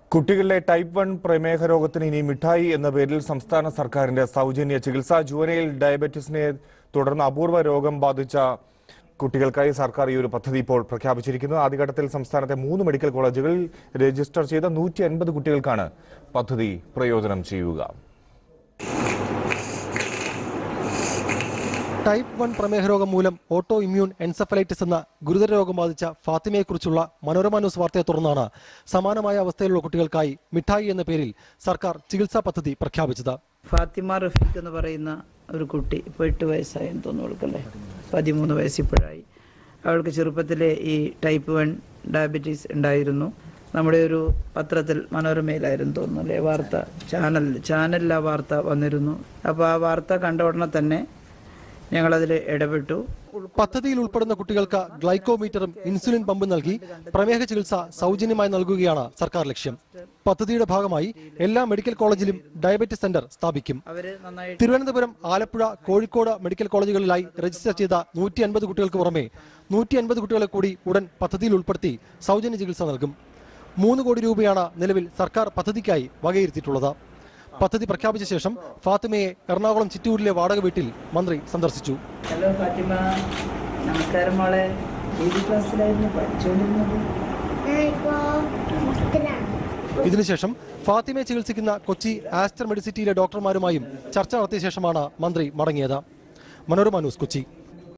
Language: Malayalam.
കുട്ടികളിലെ ടൈപ്പ് 1 പ്രമേഹ രോഗത്തിന് ഇനി മിഠായി എന്ന പേരിൽ സംസ്ഥാന സർക്കാരിന്റെ സൗജന്യ ചികിത്സ. ജുവനൈൽ ഡയബറ്റിസിനെ തുടർന്ന് അപൂർവ രോഗം ബാധിച്ച കുട്ടികൾക്കായി സർക്കാർ ഈ ഒരു പദ്ധതി ഇപ്പോൾ പ്രഖ്യാപിച്ചിരിക്കുന്നു. ആദ്യഘട്ടത്തിൽ സംസ്ഥാനത്തെ 3 മെഡിക്കൽ കോളേജുകളിൽ രജിസ്റ്റർ ചെയ്ത 150 കുട്ടികൾക്കാണ് പദ്ധതി പ്രയോജനം ചെയ്യുക. ടൈപ്പ് 1 പ്രമേഹ രോഗം മൂലം ഓട്ടോ ഇമ്മ്യൂൺ എൻസെഫലൈറ്റിസ് എന്ന ഗുരുതര രോഗം ബാധിച്ച ഫാത്തിമയെക്കുറിച്ചുള്ള മനോരമ ന്യൂസ് വാർത്തയെ തുടർന്നാണ് സമാനമായ അവസ്ഥയിലുള്ള കുട്ടികൾക്കായി മിഠായി എന്ന പേരിൽ സർക്കാർ ചികിത്സാ പദ്ധതി പ്രഖ്യാപിച്ചത്. ഫാത്തിമ റഫീഖ് എന്ന് പറയുന്ന ഒരു കുട്ടി ഇപ്പോൾ 8 വയസ്സായെന്ന് തോന്നുന്നു, 13 വയസ്സ് ഇപ്പോഴായി. അവൾക്ക് ചെറുപ്പത്തിലെ ഈ ടൈപ്പ് 1 ഡയബറ്റീസ് ഉണ്ടായിരുന്നു. നമ്മുടെ ഒരു പത്രത്തിൽ മനോരമയിലായിരുന്നു തോന്നുന്നു വാർത്ത, ചാനലിൽ ആ വാർത്ത വന്നിരുന്നു. അപ്പോൾ ആ വാർത്ത കണ്ട ഉടനെ തന്നെ ഞങ്ങളതിൽ ഇടപെട്ടു. പദ്ധതിയിൽ ഉൾപ്പെടുന്ന കുട്ടികൾക്ക് ഗ്ലൈക്കോമീറ്ററും ഇൻസുലിൻ പമ്പും നൽകി പ്രമേഹ ചികിത്സ സൗജന്യമായി നൽകുകയാണ് സർക്കാർ ലക്ഷ്യം. പദ്ധതിയുടെ ഭാഗമായി എല്ലാ മെഡിക്കൽ കോളേജിലും ഡയബറ്റിസ് സെന്റർ സ്ഥാപിക്കും. തിരുവനന്തപുരം, ആലപ്പുഴ, കോഴിക്കോട് മെഡിക്കൽ കോളേജുകളിലായി രജിസ്റ്റർ ചെയ്ത 150 കുട്ടികൾക്ക് പുറമെ 150 കുട്ടികളെ കൂടി ഉടൻ പദ്ധതിയിൽ ഉൾപ്പെടുത്തി സൗജന്യ ചികിത്സ നൽകും. 3 കോടി രൂപയാണ് നിലവിൽ സർക്കാർ പദ്ധതിക്കായി വകയിരുത്തിയിട്ടുള്ളത്. പദ്ധതി പ്രഖ്യാപിച്ച ശേഷം ഫാത്തിമയെ എറണാകുളം ചിറ്റൂരിലെ വാടക വീട്ടിൽ മന്ത്രി സന്ദർശിച്ചു. ഹലോ ഫാത്തിമ, നമസ്കാരം മോളെ. ഏത് ക്ലാസ്സിലായിരുന്നു പഠിച്ചുകൊണ്ടിരുന്നത്? ഇതിനുശേഷം ഫാത്തിമയെ ചികിത്സിക്കുന്ന കൊച്ചി ആസ്റ്റർ മെഡിസിറ്റിയിലെ ഡോക്ടർമാരുമായും ചർച്ച നടത്തിയ ശേഷമാണ് മന്ത്രി മടങ്ങിയത്. മനോരമ ന്യൂസ്, കൊച്ചി.